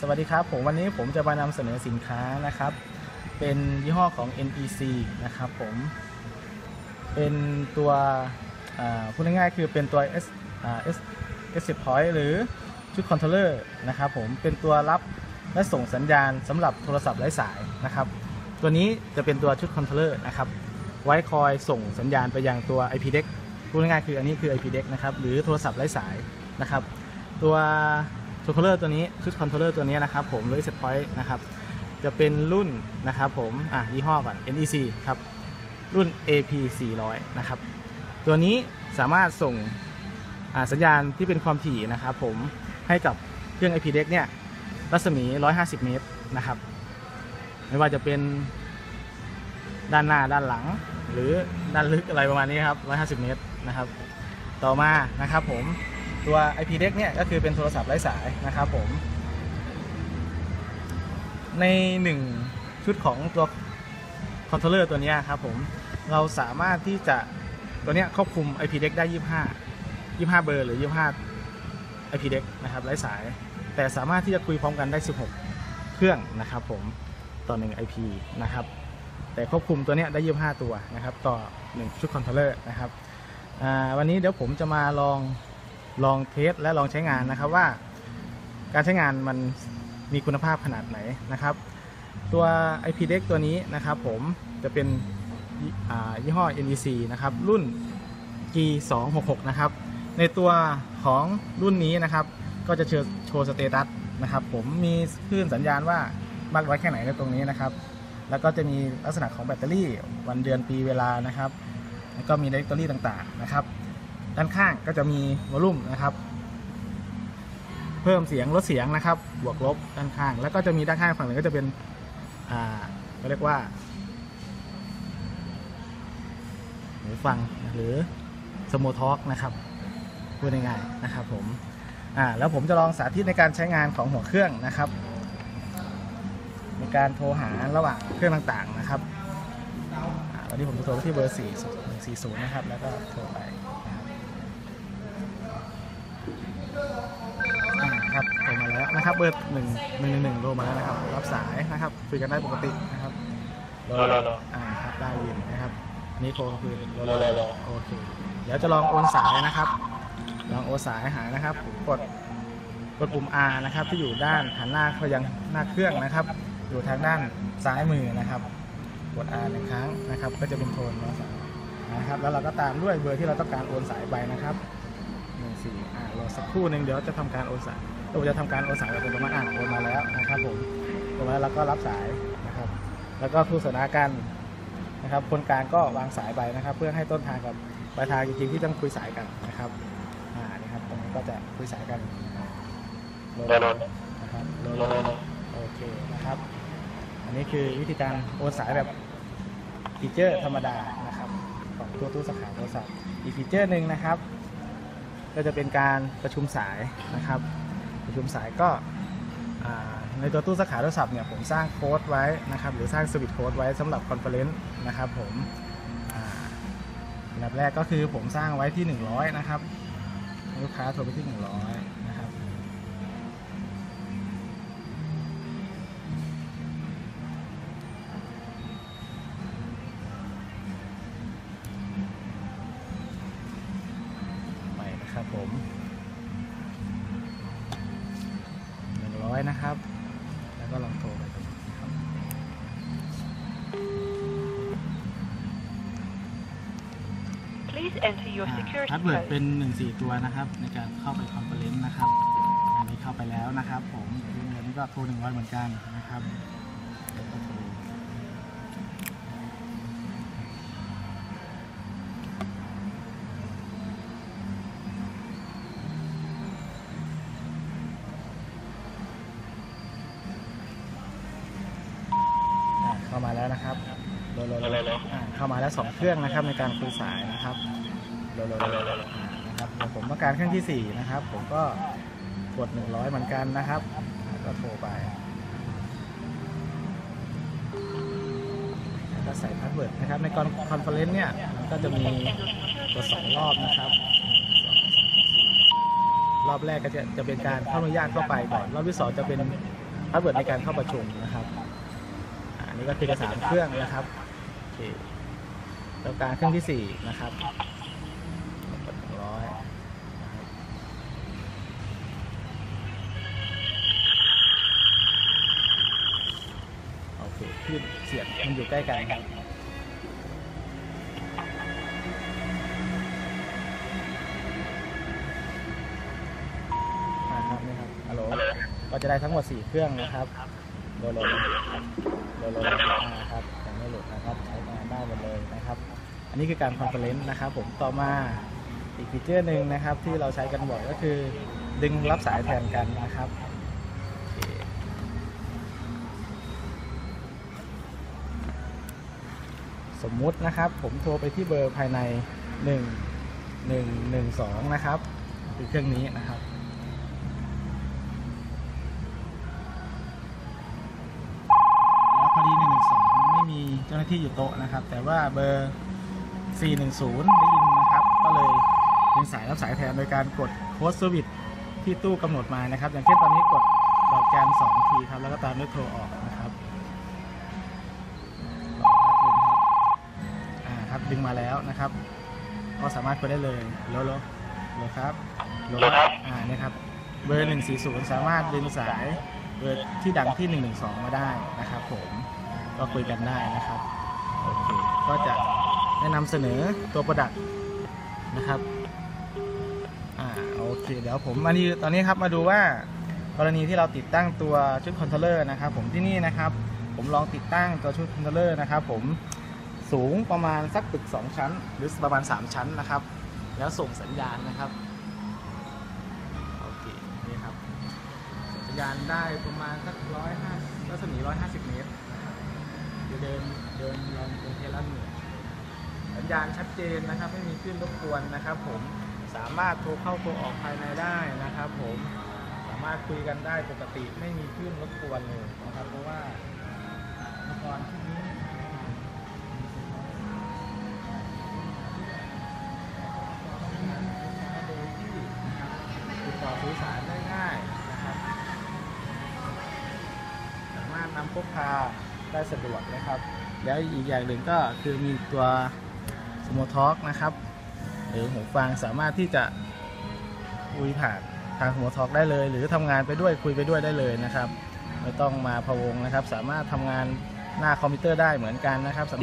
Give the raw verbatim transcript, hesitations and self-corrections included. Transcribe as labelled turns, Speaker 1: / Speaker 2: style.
Speaker 1: สวัสดีครับผมวันนี้ผมจะมานำเสนอสินค้านะครับเป็นยี่ห้อของ เอ็น อี ซี นะครับผมเป็นตัวพูดง่ายๆคือเป็นตัว S S S Point หรือชุดคอนโทรลเลอร์นะครับผมเป็นตัวรับและส่งสัญญาณสำหรับโทรศัพท์ไร้สายนะครับตัวนี้จะเป็นตัวชุดคอนโทรลเลอร์นะครับไว้คอยส่งสัญญาณไปยังตัว ไอ พี ดี อี ซี พูดง่ายๆคืออันนี้คือ ไอ พี ดี อี ซี นะครับหรือโทรศัพท์ไร้สายนะครับตัวคอนโทรลเลอร์ตัวนี้ชุดคอนโทรลเลอร์ตัวนี้นะครับผมหรือ Set Point นะครับจะเป็นรุ่นนะครับผมอ่ะยี่ห้อก่อน เอ็น อี ซี ครับรุ่น เอ พี สี่ร้อย นะครับตัวนี้สามารถส่งสัญญาณที่เป็นความถี่นะครับผมให้กับเครื่อง ไอ พี ดี อี ซี เนี่ยรัศมีหนึ่งร้อยห้าสิบเมตรนะครับไม่ว่าจะเป็นด้านหน้าด้านหลังหรือด้านลึกอะไรประมาณนี้ครับหนึ่งร้อยห้าสิบเมตรนะครับต่อมานะครับผมตัว ไอ พี ดี อี ซี เนี่ยก็คือเป็นโทรศัพท์ไร้สายนะครับผมในหนึ่งชุดของตัวคอนโทรลเลอร์ตัวนี้ครับผมเราสามารถที่จะตัวนี้ควบคุม ไอ พี ดี อี ซี ได้ยี่สิบห้า ยี่สิบห้าเบอร์หรือยี่สิบห้า ไอ พี ดี อี ซี นะครับไร้สายแต่สามารถที่จะคุยพร้อมกันได้สิบหกเครื่องนะครับผมต่อหนึ่ง ไอ พี นะครับแต่ควบคุมตัวนี้ได้ยี่สิบห้าตัวนะครับต่อหนึ่งชุดคอนโทรลเลอร์นะครับวันนี้เดี๋ยวผมจะมาลองลองเทสและลองใช้งานนะครับว่าการใช้งานมันมีคุณภาพขนาดไหนนะครับตัว ไอ พี ดี อี ซี ตัวนี้นะครับผมจะเป็นยี่ห้อ เอ็น อี ซี นะครับรุ่น จี สองหกหก นะครับในตัวของรุ่นนี้นะครับก็จะโชว์สเตตัสนะครับผมมีคลื่นสัญญาณว่ามากน้อยแค่ไหนในตรงนี้นะครับแล้วก็จะมีลักษณะของแบตเตอรี่วันเดือนปีเวลานะครับแล้วก็มีไดเรกทอรี่ต่างๆนะครับด้านข้างก็จะมีวอลลุ่มนะครับเพิ่มเสียงลดเสียงนะครับบวกลบด้านข้างแล้วก็จะมีด้านข้างฝั่งหนึ่งก็จะเป็นอ่าเรียกว่าหูฟังหรือสโมทอล์กนะครับพูดง่ายๆนะครับผมอ่าแล้วผมจะลองสาธิตในการใช้งานของหัวเครื่องนะครับในการโทรหาระหว่างเครื่องต่างๆนะครับวันนี้ผมจะโทรไปที่เบอร์สี่ สี่ศูนย์นะครับแล้วก็โทรไปครับโทรมาแล้วนะครับเบอร์หนึ่งหนึ่งหนึ่งโทรมาแล้วนะครับรับสายนะครับคุยกันได้ปกตินะครับรอรออ่าครับได้ยินนะครับนี่โทรคือรอรอโอเคเดี๋ยวจะลองโอนสายนะครับลองโอนสายหานะครับกดกดปุ่ม R นะครับที่อยู่ด้านหันหน้าเขายังหน้าเครื่องนะครับอยู่ทางด้านซ้ายมือนะครับกด R หนึ่งครั้งนะครับก็จะเป็นโทนสายนะครับแล้วเราก็ตามด้วยเบอร์ที่เราต้องการโอนสายไปนะครับหนึ่งสี่อ่ารอสักครู่หนึ่งเดี๋ยวจะทำการโอนสายเราจะทำการโอนสายแบบประมาณอ่าโอนมาแล้วนะครับผมโอนมาแล้วเราก็รับสายนะครับแล้วก็คู่สนทนากันนะครับคนกลางก็วางสายไปนะครับเพื่อให้ต้นทางกับปลายทางจริงๆที่ต้องคุยสายกันนะครับอ่านี่ครับตรงนี้ก็จะคุยสายกันโหลดนะครับโหลดโอเคนะครับอันนี้คือวิธีการโอนสายแบบฟีเจอร์ธรรมดานะครับของตัวตู้สาขาโทรศัพท์อีกฟีเจอร์หนึ่งนะครับก็จะเป็นการประชุมสายนะครับประชุมสายก็ในตัวตู้สาขาโทรศัพท์เนี่ยผมสร้างโค้ดไว้นะครับหรือสร้างสวิตช์โค้ดไว้สำหรับคอนเฟอเรนซ์นะครับผมอันดับแรกก็คือผมสร้างไว้ที่หนึ่งร้อยนะครับลูกค้าโทรไปที่หนึ่งร้อยนะครับไปนะครับผมหนึ่งร้อยนะครับแล้วก็ลองโทรไปครับพาสเวิร์ดเป็นหนึ่งสี่ตัวนะครับในการเข้าไปคอนเฟอเรนซ์นะครับอันนี้เข้าไปแล้วนะครับผมอันนี้ก็โทรหนึ่งร้อยเหมือนกันนะครับเข้ามาแล้วนะครับโหลดเข้ามาแล้วสองเครื่องนะครับในการคุยสายนะครับโหลดนะครับผมต้องการเครื่องที่สี่นะครับผมก็กดหนึ่งร้อยเหมือนกันนะครับก็โทรไปแล้วก็ใส่พาสเวิร์ดนะครับในการคอนเฟอเรนซ์เนี่ยมันก็จะมีกดสองรอบนะครับรอบแรกก็จะจะเป็นการเข้าอนุญาตเข้าไปก่อนรอบที่สองจะเป็นพาสเวิร์ดในการเข้าประชุมนะครับอันนี้ก็คือสามเครื่องนะครับโอเคแล้วการเครื่องที่สี่นะครับกดหนึ่งร้อยโอเคขึ้นเสียงมันอยู่ใกล้กันครับนะครับนี่ครับฮัลโหลก็จะได้ทั้งหมดสี่เครื่องนะครับโดยโหลดโดยโหลดนะครับยังไม่โหลดนะครับใช้งานได้หมดเลยนะครับอันนี้คือการคอนเฟอเรนซ์นะครับผมต่อมาอีกฟีเจอร์หนึ่งนะครับที่เราใช้กันบ่อยก็คือดึงรับสายแทนกันนะครับสมมุตินะครับผมโทรไปที่เบอร์ภายในหนึ่ง หนึ่ง หนึ่ง สองนะครับคือเครื่องนี้นะครับแล้วพอดีหนึ่ง หนึ่ง สองไม่มีเจ้าหน้าที่อยู่โต๊ะนะครับแต่ว่าเบอร์สี่ หนึ่ง ศูนย์ได้ยินนะครับก็เลยดึงสายรับสายแทนโดยการกดโค้ดเซอร์วิสที่ตู้กำหนดมานะครับอย่างเช่นตอนนี้กดดอกจันสองทีครับแล้วก็ตามด้วยโทรออกนะครับดึงมาแล้วนะครับก็สามารถกดได้เลยโลโลโลครับโลครับอ่านี่ครับเบอร์หนึ่งสี่ศูนย์สามารถดึงสายเบอร์ที่ดังที่หนึ่งหนึ่งสองมาได้นะครับผมก็คุยกันได้นะครับโอเคก็จะแนะนำเสนอตัวโปรดักต์นะครับอ่าโอเคเดี๋ยวผมมาดีตอนนี้ครับมาดูว่ากรณีที่เราติดตั้งตัวชุดคอนโทรลเลอร์นะครับผมที่นี่นะครับผมลองติดตั้งตัวชุดคอนโทรลเลอร์นะครับผมสูงประมาณสักตึกสองชั้นหรือประมาณสามชั้นนะครับแล้วส่งสัญญาณนะครับโอเคนี่ครับสัญญาณได้ประมาณสักร้อยห้ารัศมีร้อยห้าสิบเมตรจะเดินเดินลองเดินเทลันเหนือสัญญาณชัดเจนนะครับไม่มีคลื่นรบกวนนะครับผมสามารถโทรเข้าโทรออกภายในได้นะครับผมสามารถคุยกันได้ปกติไม่มีคลื่นรบกวนเลยนะครับเพราะว่าอุปกรณ์ที่นี้ต่อสื่อสารได้ง่ายนะครับสามารถนำพกพาได้สะดวกนะครับแล้วอีกอย่างหนึ่งก็คือมีตัวสโมทอล์กนะครับหรือหูฟังสามารถที่จะคุยผ่านทางหัวทอล์กได้เลยหรือทำงานไปด้วยคุยไปด้วยได้เลยนะครับไม่ต้องมาพะวงนะครับสามารถทำงานหน้าคอมพิวเตอร์ได้เหมือนกันนะครับ